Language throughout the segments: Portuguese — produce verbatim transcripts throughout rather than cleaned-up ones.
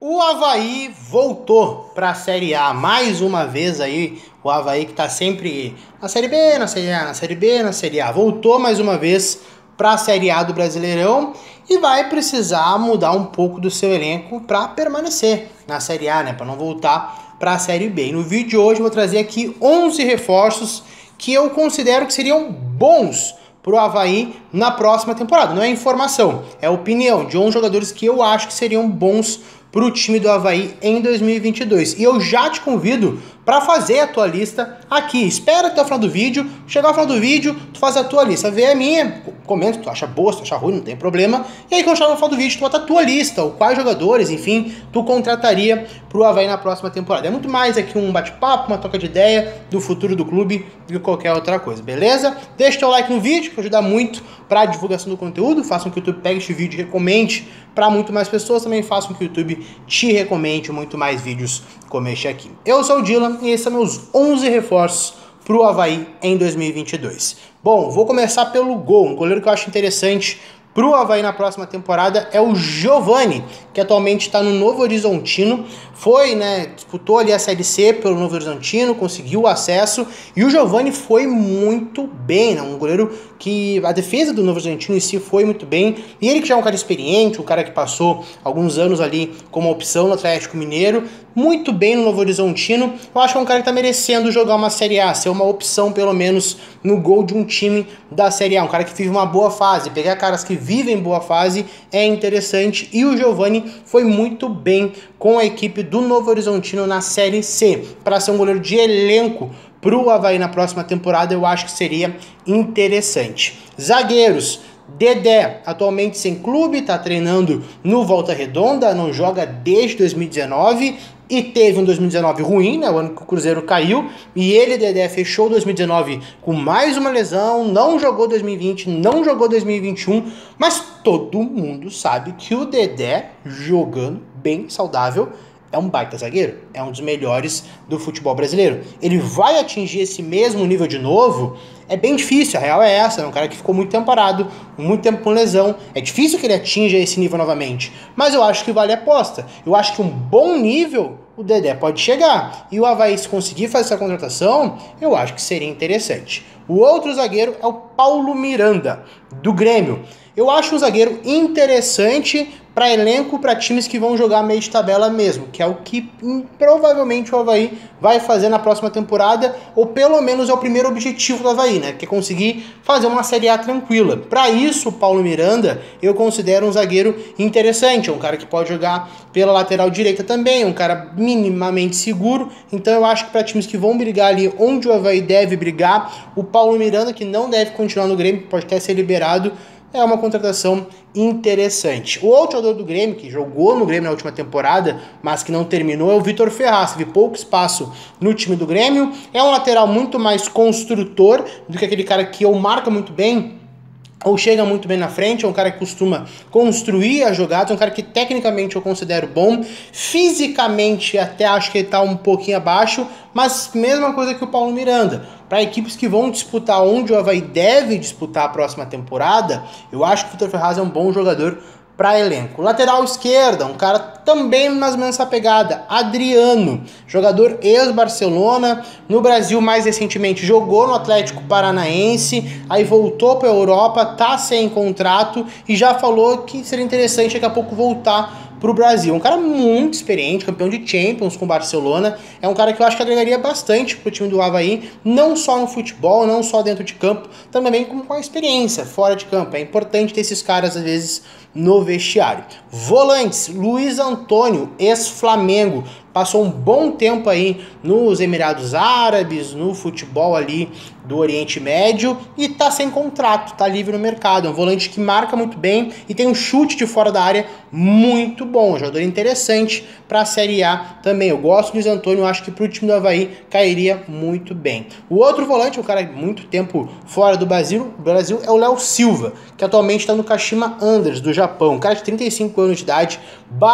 O Avaí voltou para a Série A, mais uma vez aí, o Avaí que está sempre na Série B, na Série A, na Série B, na Série A, voltou mais uma vez para a Série A do Brasileirão e vai precisar mudar um pouco do seu elenco para permanecer na Série A, né, para não voltar para a Série B. E no vídeo de hoje eu vou trazer aqui onze reforços que eu considero que seriam bons para o Avaí na próxima temporada. Não é informação, é opinião de onze jogadores que eu acho que seriam bons para o time do Avaí em dois mil e vinte e dois. E eu já te convido para fazer a tua lista aqui. Espera até o final do vídeo, chegar ao final do vídeo, tu faz a tua lista, vê a minha, comenta se tu acha boa, se tu acha ruim, não tem problema. E aí quando chegar no final do vídeo, tu bota a tua lista, ou quais jogadores, enfim, tu contrataria para o Avaí na próxima temporada. É muito mais aqui um bate-papo, uma troca de ideia do futuro do clube do que qualquer outra coisa, beleza? Deixa teu like no vídeo, que ajuda muito para a divulgação do conteúdo, faça com que o YouTube pegue este vídeo e recomende para muito mais pessoas, também faça com que o YouTube te recomende muito mais vídeos como este aqui. Eu sou o Dylan e esses são meus onze reforços para o Avaí em dois mil e vinte e dois. Bom, vou começar pelo gol. Um goleiro que eu acho interessante para o Avaí na próxima temporada é o Giovani, que atualmente está no Novo Horizontino. Foi, né, disputou ali a Série C pelo Novo Horizontino, conseguiu o acesso, e o Giovani foi muito bem, né, um goleiro que a defesa do Novo Horizontino em si foi muito bem, e ele que já é um cara experiente, um cara que passou alguns anos ali como opção no Atlético Mineiro, muito bem no Novo Horizontino. Eu acho que é um cara que está merecendo jogar uma Série A, ser uma opção pelo menos no gol de um time da Série A, um cara que vive uma boa fase. Pegar caras que vivem boa fase é interessante, e o Giovani foi muito bem com a equipe do Novo Horizontino na Série C. Para ser um goleiro de elenco para o Avaí na próxima temporada, eu acho que seria interessante. Zagueiros: Dedé, atualmente sem clube, está treinando no Volta Redonda, não joga desde dois mil e dezenove e teve um dois mil e dezenove ruim, né, o ano que o Cruzeiro caiu, e ele, Dedé, fechou dois mil e dezenove com mais uma lesão, não jogou dois mil e vinte, não jogou dois mil e vinte e um, mas todo mundo sabe que o Dedé, jogando bem saudável, é um baita zagueiro, é um dos melhores do futebol brasileiro. Ele vai atingir esse mesmo nível de novo? É bem difícil, a real é essa, é um cara que ficou muito tempo parado, muito tempo com lesão, é difícil que ele atinja esse nível novamente, mas eu acho que vale a aposta. Eu acho que um bom nível o Dedé pode chegar, e o Avaí, se conseguir fazer essa contratação, eu acho que seria interessante. O outro zagueiro é o Paulo Miranda, do Grêmio. Eu acho um zagueiro interessante para elenco, para times que vão jogar meio de tabela mesmo, que é o que hum, provavelmente o Avaí vai fazer na próxima temporada, ou pelo menos é o primeiro objetivo do Avaí, né, que é conseguir fazer uma Série A tranquila. Para isso, o Paulo Miranda eu considero um zagueiro interessante, é um cara que pode jogar pela lateral direita também, um cara minimamente seguro, então eu acho que para times que vão brigar ali onde o Avaí deve brigar, o Paulo Miranda, que não deve continuar no Grêmio, pode até ser liberado, é uma contratação interessante. O outro jogador do Grêmio, que jogou no Grêmio na última temporada, mas que não terminou, é o Vitor Ferraz. Teve pouco espaço no time do Grêmio. É um lateral muito mais construtor do que aquele cara que ou marca muito bem, ou chega muito bem na frente. É um cara que costuma construir as jogadas, é um cara que tecnicamente eu considero bom, fisicamente até acho que ele está um pouquinho abaixo, mas mesma coisa que o Paulo Miranda. Para equipes que vão disputar onde o Avaí deve disputar a próxima temporada, eu acho que o Vitor Ferraz é um bom jogador para elenco. Lateral esquerda, um cara também mais ou menos essa pegada, Adriano, jogador ex-Barcelona, no Brasil mais recentemente jogou no Atlético Paranaense, aí voltou para a Europa, tá sem contrato e já falou que seria interessante daqui a pouco voltar para o Brasil. Um cara muito experiente, campeão de Champions com o Barcelona, é um cara que eu acho que agregaria bastante para o time do Avaí, não só no futebol, não só dentro de campo, também com a experiência fora de campo. É importante ter esses caras, às vezes, no vestiário. Volantes: Luiz Antônio, ex-Flamengo, passou um bom tempo aí nos Emirados Árabes, no futebol ali do Oriente Médio, e tá sem contrato, tá livre no mercado. É um volante que marca muito bem e tem um chute de fora da área muito bom, um jogador interessante para a Série A também. Eu gosto do Luiz Antônio, acho que pro time do Avaí cairia muito bem. O outro volante, um cara muito tempo fora do Brasil, Brasil é o Léo Silva, que atualmente está no Kashima Antlers do Japão, um cara de trinta e cinco anos de idade, bastante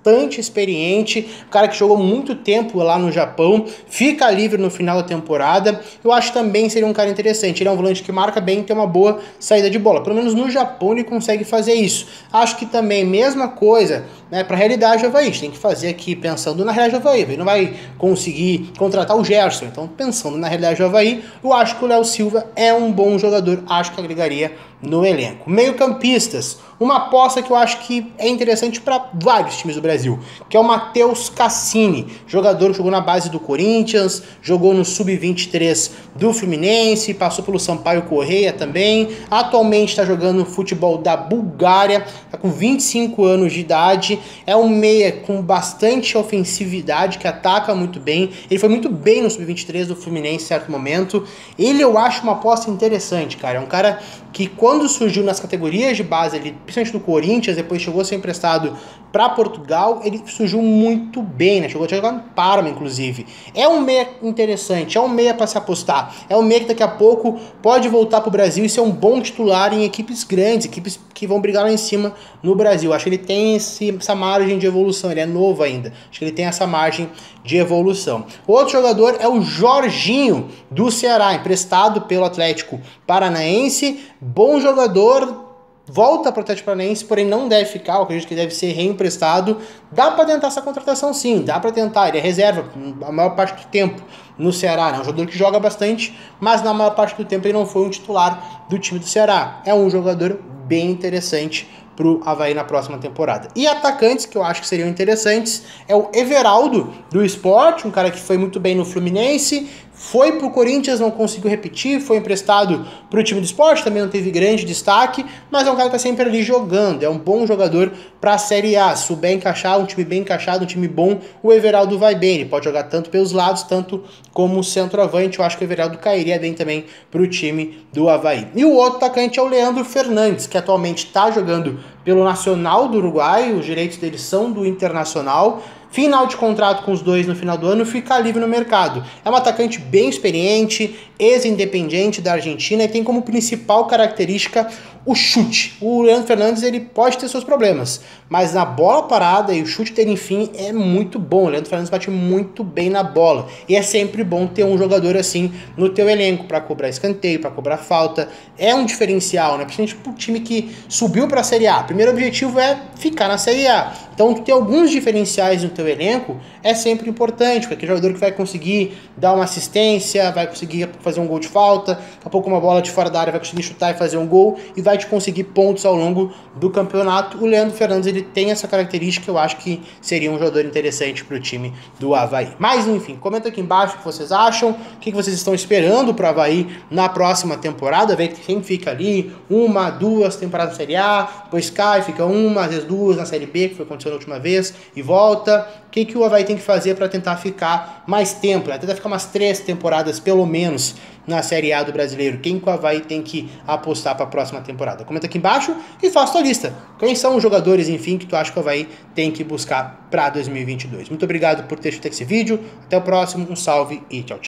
bastante experiente, um cara que jogou muito tempo lá no Japão, fica livre no final da temporada. Eu acho que também seria um cara interessante. Ele é um volante que marca bem, tem uma boa saída de bola. Pelo menos no Japão ele consegue fazer isso. Acho que também, mesma coisa, né, para a realidade do Avaí. A gente tem que fazer aqui pensando na realidade do Avaí. Ele não vai conseguir contratar o Gerson. Então, pensando na realidade do Avaí, eu acho que o Léo Silva é um bom jogador. Acho que agregaria no elenco. Meio-campistas, uma aposta que eu acho que é interessante para vários times do Brasil, que é o Matheus Cassini, jogador que jogou na base do Corinthians, jogou no sub vinte e três do Fluminense, passou pelo Sampaio Correia também, atualmente está jogando no futebol da Bulgária, está com vinte e cinco anos de idade, é um meia com bastante ofensividade, que ataca muito bem, ele foi muito bem no sub vinte e três do Fluminense em certo momento. Ele eu acho uma aposta interessante, cara, é um cara que quando surgiu nas categorias de base, ele, principalmente do Corinthians, depois chegou a ser emprestado para Portugal, ele surgiu muito bem, né? Chegou a jogar no Parma, inclusive. É um meia interessante, é um meia para se apostar, é um meia que daqui a pouco pode voltar para o Brasil e ser um bom titular em equipes grandes, equipes que vão brigar lá em cima no Brasil. Acho que ele tem esse, essa margem de evolução, ele é novo ainda, acho que ele tem essa margem de evolução. O outro jogador é o Jorginho, do Ceará, emprestado pelo Atlético Paranaense, bom jogador, volta para o Atlético Paranaense, porém não deve ficar, eu acredito que deve ser reemprestado. Dá para tentar essa contratação sim, dá para tentar, ele é reserva a maior parte do tempo no Ceará, né? É um jogador que joga bastante, mas na maior parte do tempo ele não foi um titular do time do Ceará. É um jogador bem interessante para o Avaí na próxima temporada. E atacantes que eu acho que seriam interessantes é o Everaldo do Sport, um cara que foi muito bem no Fluminense, foi pro Corinthians, não conseguiu repetir, foi emprestado pro time do Sport, também não teve grande destaque, mas é um cara que tá sempre ali jogando, é um bom jogador pra Série A, se souber encaixar, um time bem encaixado, um time bom, o Everaldo vai bem, ele pode jogar tanto pelos lados, tanto como centroavante, eu acho que o Everaldo cairia bem também pro time do Avaí. E o outro atacante é o Leandro Fernandes, que atualmente tá jogando pelo Nacional do Uruguai, os direitos dele são do Internacional, final de contrato com os dois no final do ano, fica livre no mercado. É um atacante bem experiente, ex-independente da Argentina e tem como principal característica o chute. O Leandro Fernandes ele pode ter seus problemas, mas na bola parada e o chute dele, enfim, é muito bom. O Leandro Fernandes bate muito bem na bola e é sempre bom ter um jogador assim no teu elenco para cobrar escanteio, para cobrar falta. É um diferencial, né? Principalmente para o time que subiu para a Série A. O primeiro objetivo é ficar na Série A. Então, ter alguns diferenciais no teu elenco é sempre importante, porque aquele jogador que vai conseguir dar uma assistência, vai conseguir fazer um gol de falta, daqui a pouco uma bola de fora da área vai conseguir chutar e fazer um gol e vai te conseguir pontos ao longo do campeonato. O Leandro Fernandes ele tem essa característica, eu acho que seria um jogador interessante para o time do Avaí. Mas, enfim, comenta aqui embaixo o que vocês acham, o que vocês estão esperando para o Avaí na próxima temporada, ver que quem fica ali, uma, duas temporadas na Série A, depois cai, fica uma, às vezes duas na Série B, que foi aconteceu na última vez, e volta. O que, que o Avaí tem que fazer para tentar ficar mais tempo, né? Tentar ficar umas três temporadas, pelo menos, na Série A do Brasileiro. Quem que o Avaí tem que apostar para a próxima temporada? Comenta aqui embaixo e faça tua lista. Quem são os jogadores, enfim, que tu acha que o Avaí tem que buscar para dois mil e vinte e dois? Muito obrigado por ter assistido esse vídeo. Até o próximo. Um salve e tchau, tchau.